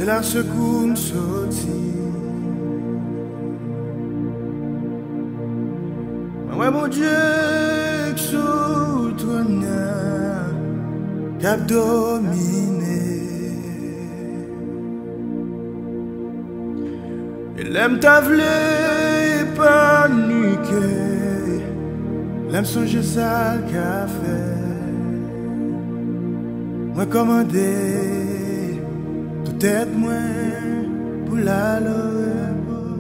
la secoue m'sorti. Ouais, mon Dieu, que sous ton cap dominé. Et l'aime t'avler paniqué. L'aime songer ça le café. Moi commandé tout être moins pour la repos.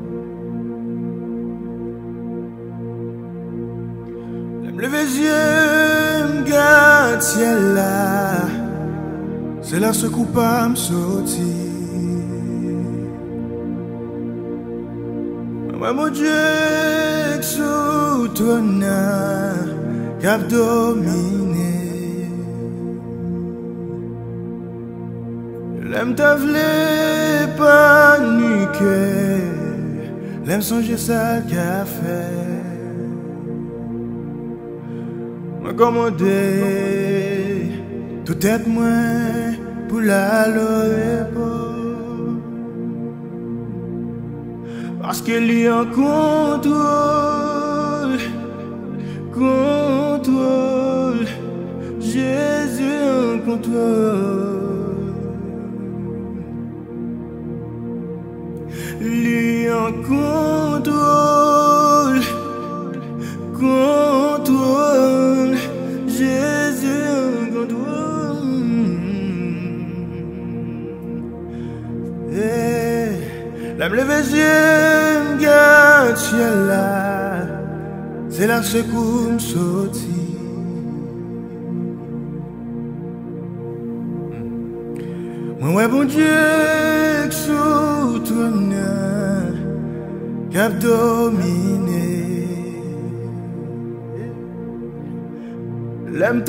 L'aime lever les yeux, m'garde ciel là. C'est là ce coup pas m'sorti. Ouais, mon Dieu, que sous ton cap dominé. L'aime t'avler paniqué. L'aime songer ça le café. Moi commandé tout être moins pour la repos. Parce qu'il y a un contrôle, Jésus en contrôle. Il y a un contrôle, Jésus en contrôle. L'aime lever les yeux, m'garde ciel là. C'est la secoue m'sorti. Moi, ouais, bon Dieu, que sous ton cap dominé. L'aime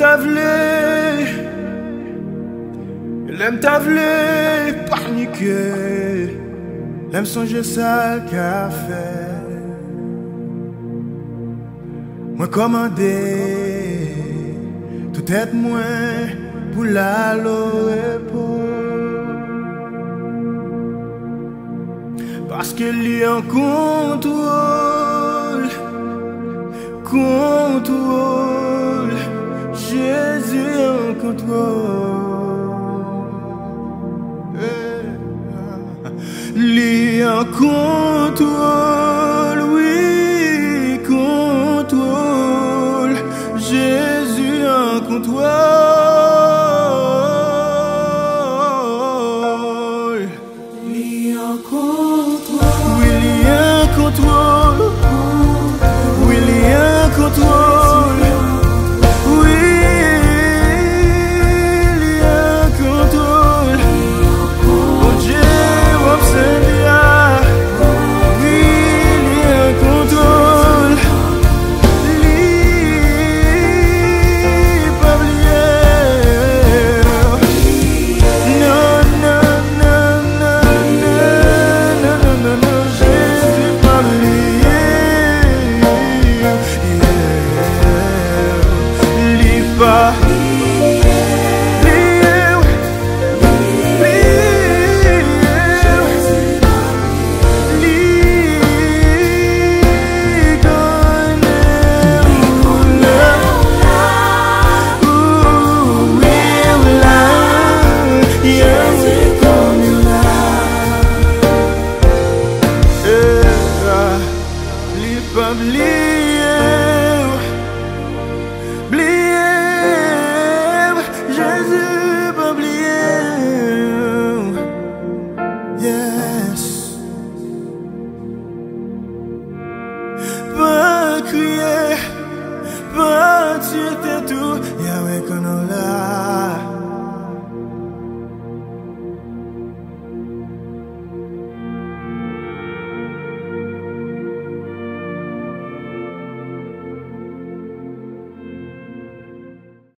t'avler paniqué. L'aime songer ça le café. Moi commandé tout être moins pour la repos. Parce qu'il y a un contrôle, Jésus en contrôle. Il y a un contrôle, oui, contrôle, Jésus en contrôle. Il y a un contrôle, oui, il y a un contrôle.